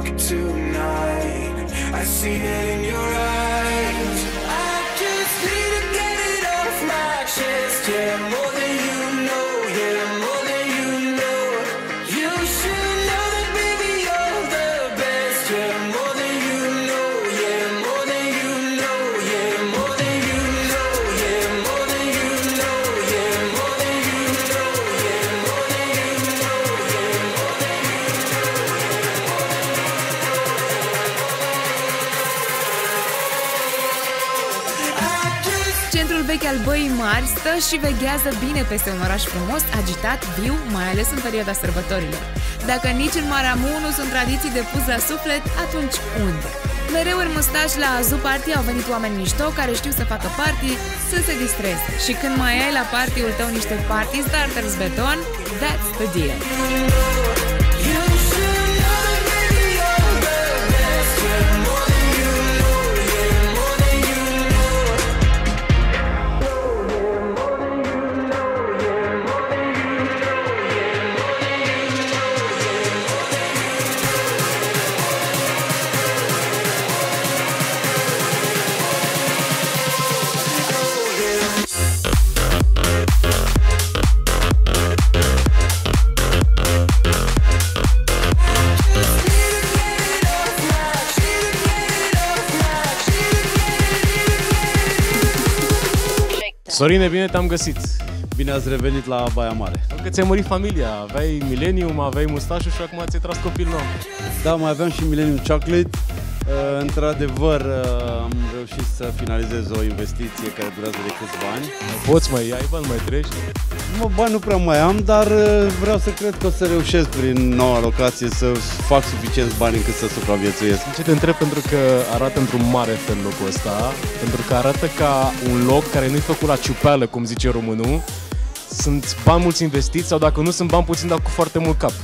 tonight. I see it in your eyes. I just need to get it off my chest. Yeah, more than you know. Yeah, more than you know. You should know that, baby, you're the best. Yeah, more than you know. Yeah, more than you know. Yeah, more than you know. Yeah, more than you know. Yeah, more than you know. Yeah, more than you know. Yeah, more than you Centrul vechi al Băii Mari stă și veghează bine peste un oraș frumos, agitat, viu, mai ales în perioada sărbătorilor. Dacă nici în Maramu nu sunt tradiții de pus la suflet, atunci unde? Mereu în Mustaș la Azu Party au venit oameni mișto care știu să facă party, să se distreze. Și când mai ai la party-ul tău niște party starters beton, that's the deal. Sorine, bine te-am găsit! Bine ați revenit la Baia Mare. Că ți-ai mărit familia, aveai Millennium, aveai mustașul și acum ți-ai tras copil nou. Da, mai aveam și Millennium Chocolate. Într-adevăr, am reușit să finalizez o investiție care durează de câțiva ani. Poți mai ai bani, mai treci? Bani nu prea mai am, dar vreau să cred că o să reușesc prin noua locație să fac suficienți bani încât să supraviețuiesc. Ce te întreb, pentru că arată într-un mare fel locul ăsta, pentru că arată ca un loc care nu-i făcut la ciupeală, cum zice românul. Sunt bani mulți investiți sau dacă nu sunt bani puțin, dar cu foarte mult cap.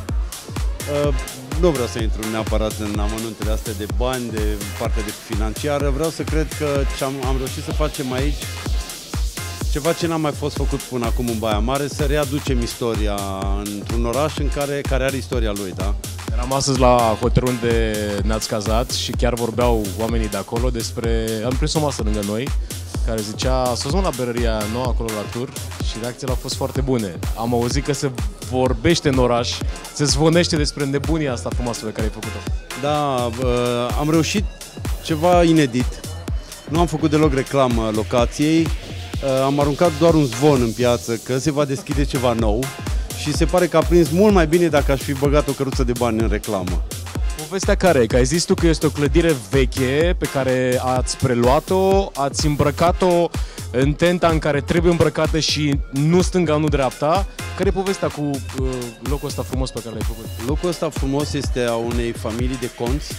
Nu vreau să intru neapărat în amănuntele astea de bani, de partea de financiară. Vreau să cred că am reușit să facem aici ceva ce n-a mai fost făcut până acum în Baia Mare, să readucem istoria într-un oraș care are istoria lui, da? Eram astăzi la hotelul unde ne-ați cazat și chiar vorbeau oamenii de acolo despre... Am prins o masă lângă noi care zicea, să la berăria nouă acolo la tur și reacțiile au fost foarte bune. Am auzit că se vorbește în oraș, se zvonește despre nebunia asta frumoasă pe care ai făcut-o. Da, am reușit ceva inedit. Nu am făcut deloc reclamă locației, am aruncat doar un zvon în piață că se va deschide ceva nou și se pare că a prins mult mai bine dacă aș fi băgat o căruță de bani în reclamă. Povestea care e? Că ai zis tu că este o clădire veche pe care ați preluat-o, ați îmbrăcat-o în tenta în care trebuie îmbrăcată și nu stânga, nu dreapta. Care e povestea cu locul ăsta frumos pe care l-ai făcut? Locul ăsta frumos este a unei familii de conți,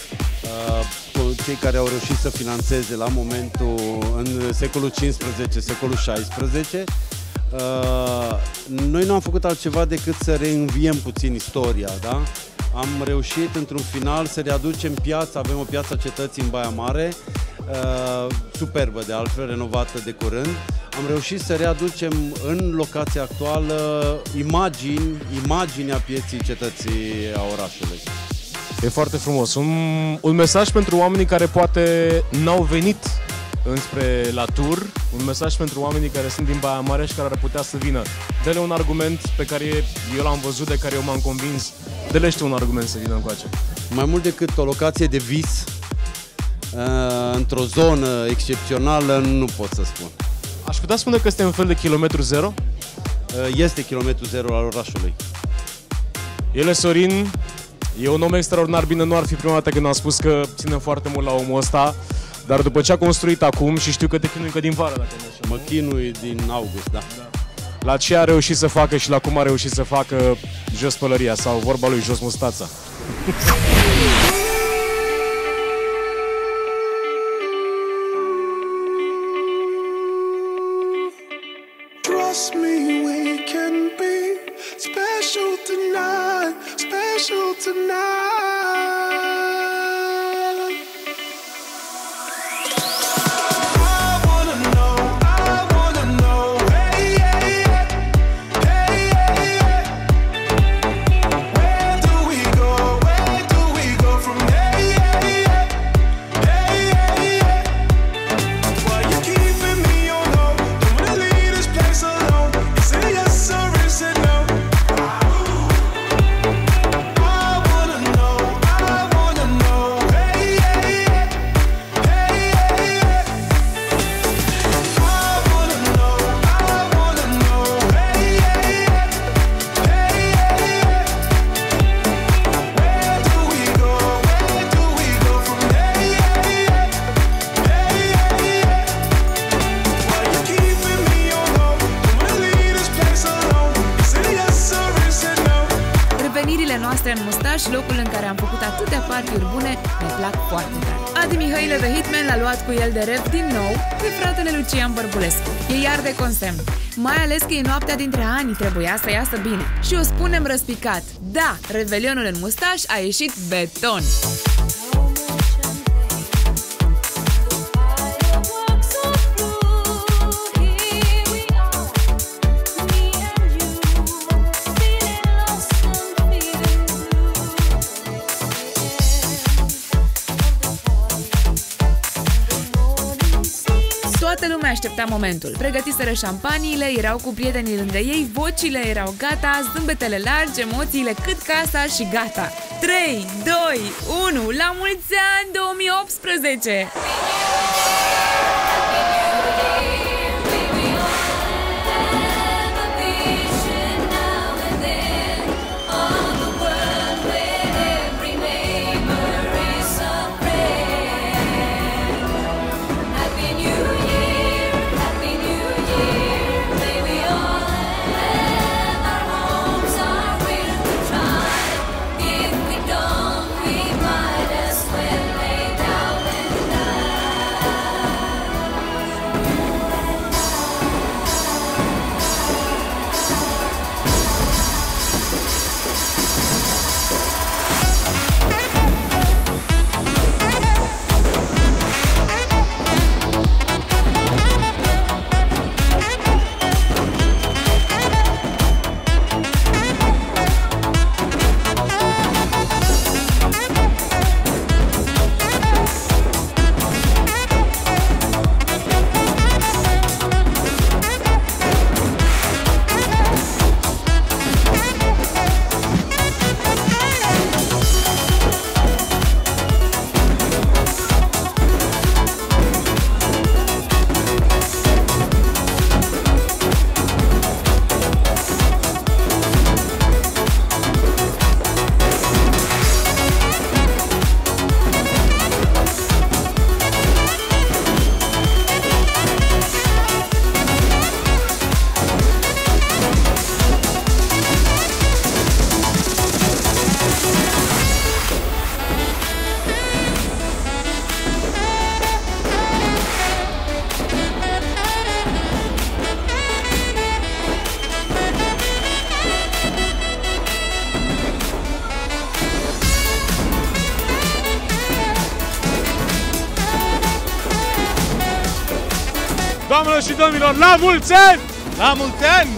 cei care au reușit să financeze la momentul, în secolul XV, secolul XVI. Noi nu am făcut altceva decât să reînviem puțin istoria, da? Am reușit într-un final să readucem piața, avem o piață a cetății în Baia Mare, superbă de altfel, renovată de curând. Am reușit să readucem în locația actuală imaginea pieții cetății a orașului. E foarte frumos. Un mesaj pentru oamenii care poate n-au venit înspre la tur, un mesaj pentru oamenii care sunt din Baia Mare și care ar putea să vină. Dă-le un argument pe care eu l-am văzut, de care eu m-am convins. Dă-le un argument să vină încoace. Mai mult decât o locație de vis, într-o zonă excepțională, nu pot să spun. Aș putea spune că este un fel de kilometru zero? Este kilometru zero al orașului. El e Sorin, e un om extraordinar, bine, nu ar fi prima dată când am spus că ținem foarte mult la omul ăsta, dar după ce a construit acum, și știu că te chinui încă din vară, dacă nu așa. Mă chinui din august, da. La ce a reușit să facă și la cum a reușit să facă, jos pălăria sau vorba lui, jos mustața. Trust me, we can be special tonight, special tonight. Where do we go from revenirile noastre în Mustaș, locul în care am făcut atâtea party-uri bune, ne plac foarte tare. Adi Mihailă The Hitman l-a luat cu el de rep din nou pe fratele Lucian Bărbulescu. E iar de consemn. Mai ales că e noaptea dintre ani, trebuia să iasă bine. Și o spunem răspicat, da, revelionul în Mustaș a ieșit beton. Toată lumea aștepta momentul. Pregătiseră șampaniile, erau cu prietenii lângă ei, vocile erau gata, zâmbetele largi, emoțiile cât casa și gata. 3, 2, 1, la mulți ani 2018! Doamnelor și domnilor, la mulți ani! La mulți ani!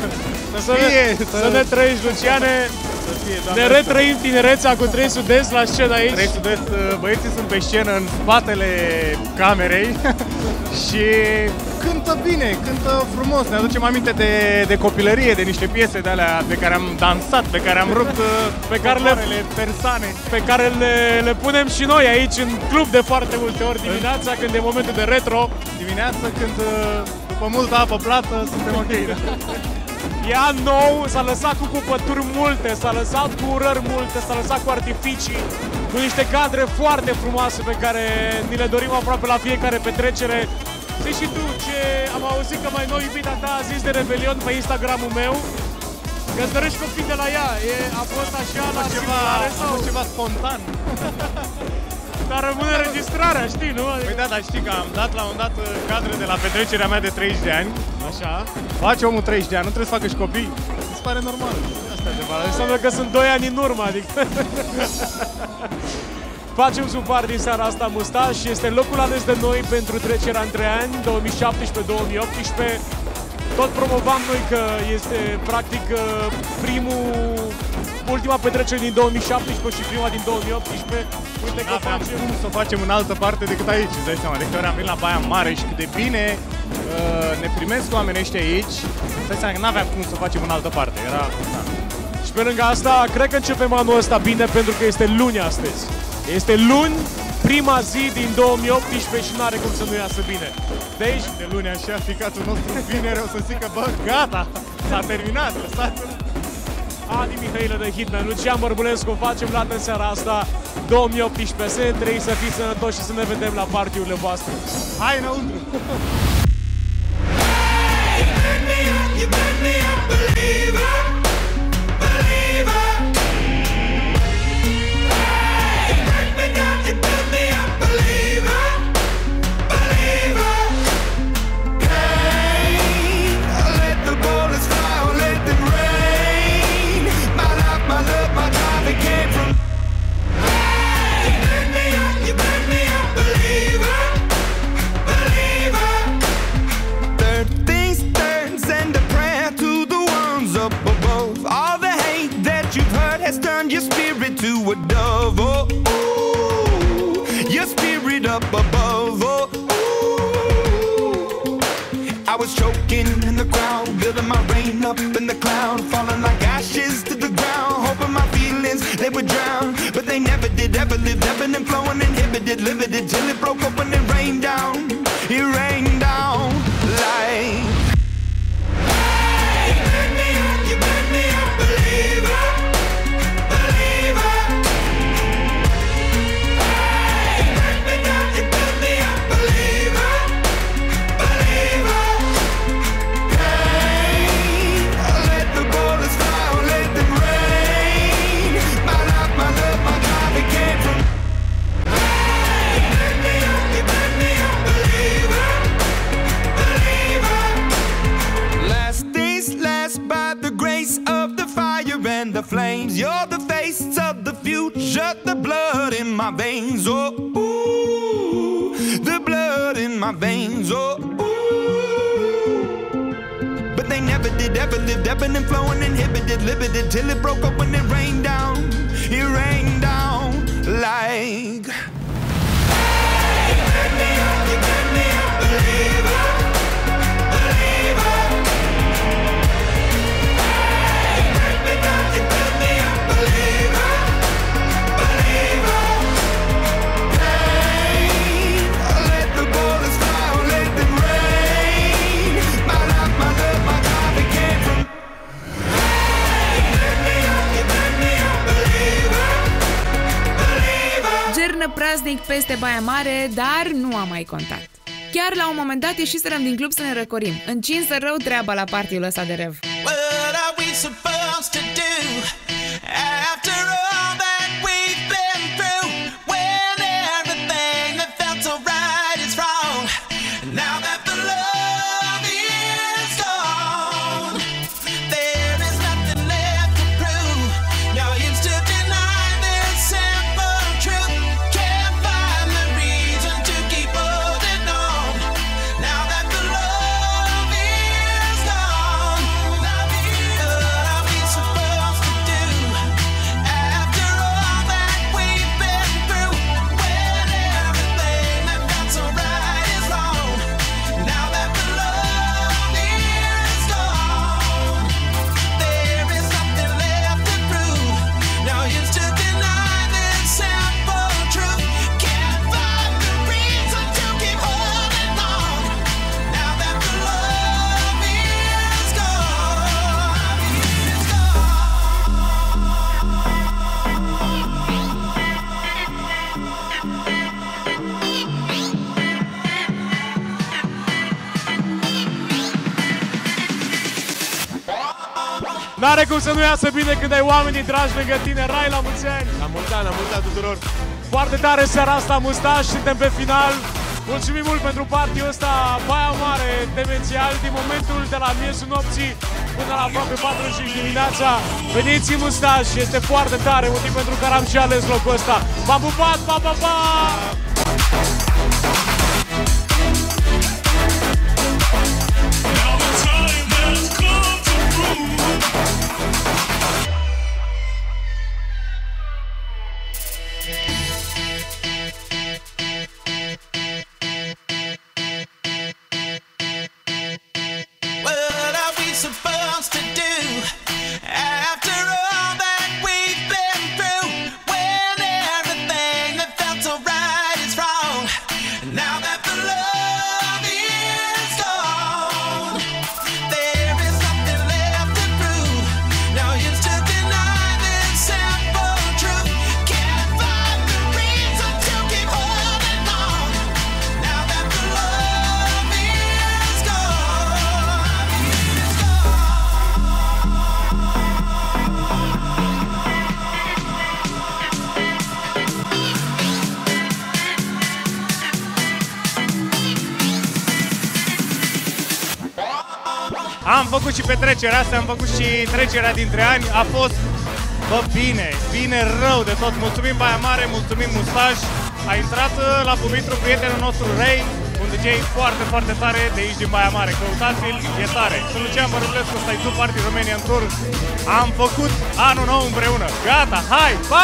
Să ne trăiești, Luciane! Ne retrăim tinerețea cu 3 Sud-Est la scenă aici. 3 Sud-Est, băieții sunt pe scenă în spatele camerei și cântă bine, cântă frumos. Ne aducem aminte de copilărie, de niște piese de alea pe care am dansat, pe care am rupt pe care persoane. Pe care le punem și noi aici în club de foarte multe ori dimineața, când e momentul de retro. Dimineața, când după multă apă plată, suntem ok. E an nou, s-a lăsat cu cupături multe, s-a lăsat cu urări multe, s-a lăsat cu artificii, cu niște cadre foarte frumoase pe care ni le dorim aproape la fiecare petrecere. Știi și tu ce am auzit că mai nou iubita ta a zis de Revelion pe Instagramul meu? Că îți dorești copii de la ea, a fost așa la ceva spontan. Dar rămâne înregistrarea, știi, nu? Păi da, dar știi că am dat la un dat cadre de la petrecerea mea de 30 de ani. Așa. Face omul 30 de ani, nu trebuie să facă și copii. Mi se pare normal. Asta adevărat. Înseamnă că sunt 2 ani în urmă, adică. Facem sub par din seara asta Mustaș și este locul ales de noi pentru trecerea între ani 2017-2018. Tot promovam noi că este practic ultima petrecere din 2017 și prima din 2018. Uite că facem cum să o facem în altă parte decât aici, îți dai seama. De câte ori am venit la Baia Mare și cât de bine ne primesc oamenii ăștia aici, îți dai seama că n-aveam cum să o facem în altă parte. Era... Da. Și pe lângă asta, cred că începem anul ăsta bine pentru că este luni astăzi. Este luni, prima zi din 2018 și n-are cum să nu iasă bine. Deci, de luni așa, ficatul nostru vineri o să zică, bă, gata, s-a terminat, lăsați-l. Adi Mihailă The Hitman, Lucian Bărbulescu, facem lată în seara asta 2018. Să ne trăiți, să fiți sănătoși și să ne vedem la party-urile voastre. Hai înăuntru! You make me up, believer, believer. has turned your spirit to a dove. Oh, ooh, your spirit up above. Oh, ooh. I was choking in the crowd, building my rain up in the cloud, falling like ashes to the ground, hoping my feelings they would drown, but they never did. Ever lived, ebbing and flowing, inhibited, limited, till it broke open and rained down. It rained down like. Hey, you burn me up, you burn me up, believer, believer. Hey, you burn me down, you burn me up, believer, believer. Hey, let the bullets fly, let them rain. My life, my love, my God, it came from. Hey, you burn me up, you burn me up, believer, believer. Last days last by the grace of the fire and the flames. You're the face of the future, the blood in my veins. Oh, ooh, the blood in my veins. Oh, ooh. But they never did, ever lived, ebbing and flowing, inhibited, limited, till it broke up when it rained down. It rained down like. Hey, you burn me up, you burn me up, believer, believer. Hey, you burn me down, you burn me up, believer, believer. Hey, let the bullets fly, let them rain. My life, my love, my God, it came from. Hey, you burn me up, you burn me up, believer, believer. Gernă praznic peste Baia Mare, dar nu a mai contat. Chiar la un moment dat ieșiserăm din club să ne răcorim. Încinsă rău treaba la partiul ăsta de rev. What are we supposed to do after all that we've been through? When everything that felt so right is wrong. Now that the love is gone, there is nothing left to prove. No use to deny this simple truth. Can't find the reason to keep holding on. Now that the love is gone, what are we supposed to do after all that we've been through? When everything that felt so right is wrong. Now that the love is gone, there is nothing left to prove. No use to deny this simple truth. Can't find the reason to keep holding on. Now that the love is gone, is N-are cum să nu iasă bine când ai oamenii dragi lângă tine. Rai, la mulți ani! La mulți ani tuturor! Foarte tare seara asta, Mustaș, suntem pe final. Mulțumim mult pentru partiul ăsta, Baia Mare, demențial, din momentul de la miezul nopții până la aproape 4:05 dimineața. Veniți, Mustaș, este foarte tare, motiv pentru care am și ales locul ăsta. V-am pupat, pa, pa, pa! What are we supposed to do after all that we've been through? When everything that felt so right is wrong. Now that the love is gone, there is nothing left to prove. No use to deny this simple truth. Can't find the reason to keep holding on. Now that the love is gone, is gone. Am făcut și petrecerea asta, am făcut și trecerea dintre ani. A fost, bă, bine rău de tot. Mulțumim Baia Mare, mulțumim Mustaș. A intrat la pubitru prietenul nostru Ray. un DJ foarte, foarte tare de aici din Baia Mare. Căutați-l, e tare. Sunt Lucian Bărbulescu, ăsta e Party Romanian Tour. Am făcut anul nou împreună. Gata, hai, pa!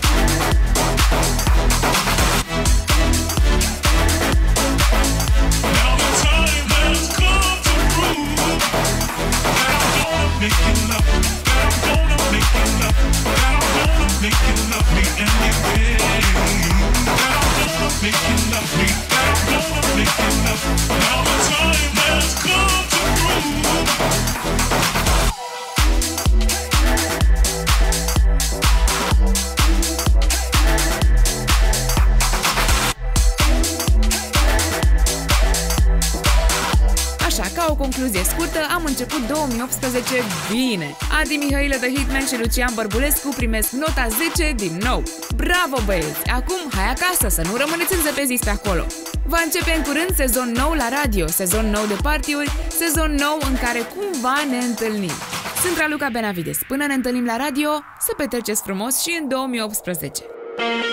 Așa, ca o concluzie scurtă, am început 2018 bine. Adi Mihailă The Hitman și Lucian Bărbulescu primesc nota 10 din nou. Bravo, băieți! Acum, hai acasă, să nu rămâneți înzăpeziți pe acolo. Va începe în curând sezon nou la radio, sezon nou de party-uri, sezon nou în care cumva ne întâlnim. Sunt Raluca Benavides. Până ne întâlnim la radio, să petreceți frumos și în 2018.